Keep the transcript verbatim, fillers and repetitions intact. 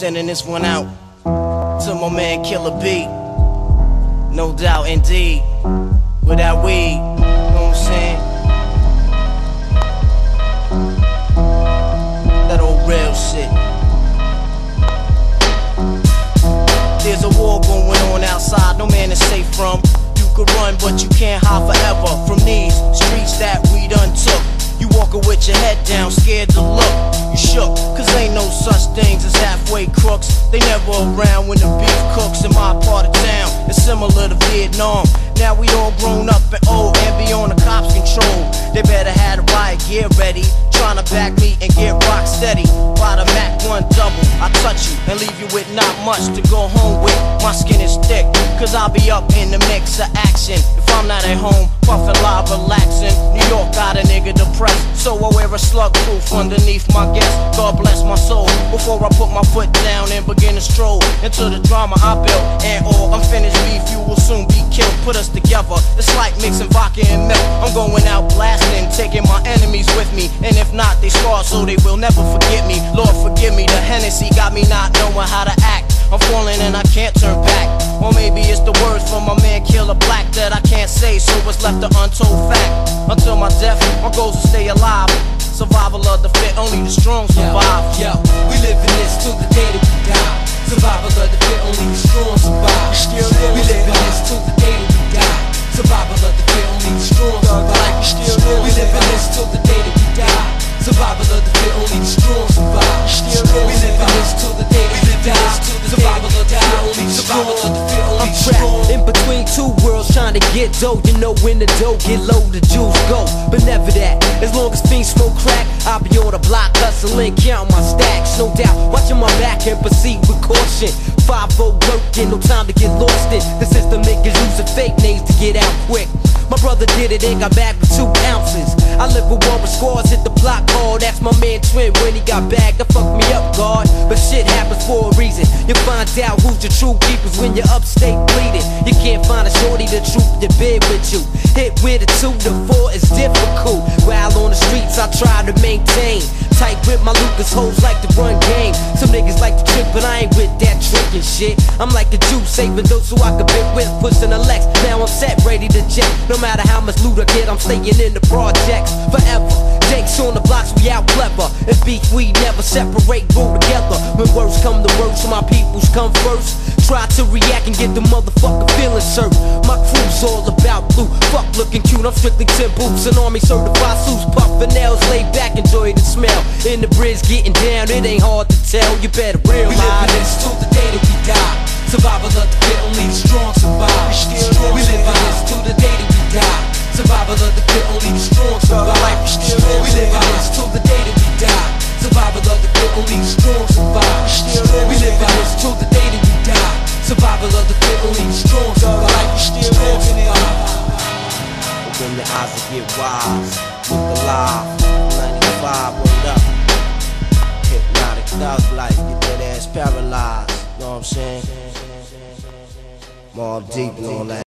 sending this one out to my man Killer B. No doubt, indeed. Without weed, you know what I'm saying? That old real shit. There's a war going on outside, no man is safe from. You could run, but you can't hide forever from these streets that we done took. You walking with your head down, scared to look. You shook, cause ain't no such things as halfway crooks. They never around when the beef cooks. In my part of town, it's similar to Vietnam. Now we all grown up and old and beyond the cops' control. They better have the riot gear ready, trying to back me and get rock steady. By the Mac one double, I touch you and leave you with not much to go home with. My skin is thick, cause I'll be up in the mix of action. If I'm not at home, puffin' live, relaxing. New York got a nigga depressed, so I wear a slug proof underneath my guest. God bless my soul, before I put my foot down and begin to stroll into the drama I built. And all unfinished beef, you will soon be killed. Put us together, it's like mixing vodka and milk. I'm going out blasting, taking my enemies with me. And if not, they scar so they will never forget me. Lord forgive me, the Hennessy got me not knowing how to act. I'm falling and I can't turn back. Or maybe it's the words from my man Killer Black that I can't say, so it's left an untold fact. Until my death, my goal is to stay alive. Survival of the fit, only the strong survive. Yo, yo, we live in this till the day that we die. Survival of the fit, only the strong survive. We live in this till the day that we die. Survival of the fit, only the strong survive. We live in this till the day that we die. Survival of the fit, only the strong survive. We live in this till the day that we die. Survival of the fit, only the strong survive. I'm trapped in between two worlds trying to get dough. You know when the dough get low, the juice go. But never that. As long as fiends smoke crack, I'll be on the block hustling, counting my stacks. No doubt, watching my back and proceed with caution. five oh working, no time to get lost in. The system niggas using fake names to get out quick. My brother did it and got back with two ounces. I live with one with scars, hit the block hard. That's my man Twin when he got bagged. That fucked me up, God. But shit happens for a reason. You find out who's your true keepers when you're upstate bleeding. You can't find a shorty to troop the bed with you. Hit with a two to four is difficult. While on the streets I try to maintain. Tight with my Lucas hoes like to run game. Some niggas like to trick, but I ain't with that trickin' shit. I'm like a Jew saving those so I can bit with pushing a Lex. Now I'm set, ready to jet. No matter how much loot I get, I'm staying in the projects forever. Jakes on the blocks, we out clever. And beef, we never separate, roll together. When words come to words, my peoples come first. Try to react and get the motherfucker feeling served. My crew's all about blue, fuck looking cute. I'm strictly ten boots and army certified suits. Puffin' nails, laid back, enjoy the smell. In the bridge, getting down, it ain't hard to tell. You better realize we live in this till the day that we die. Survival of the fit, only the strong survive. We live in this till the day that we die. Survival of the fit, only the strong survive. We live in this till the day that we die. Survival of the fit, only the strong survive. We live in this till the day that we die. Survival of the fit, only the strong survive. Open your eyes to get wise. Look alive. ninety-five, word up. Hypnotic thug life, get that ass paralyzed. You know what I'm saying? Mobb deep and all that.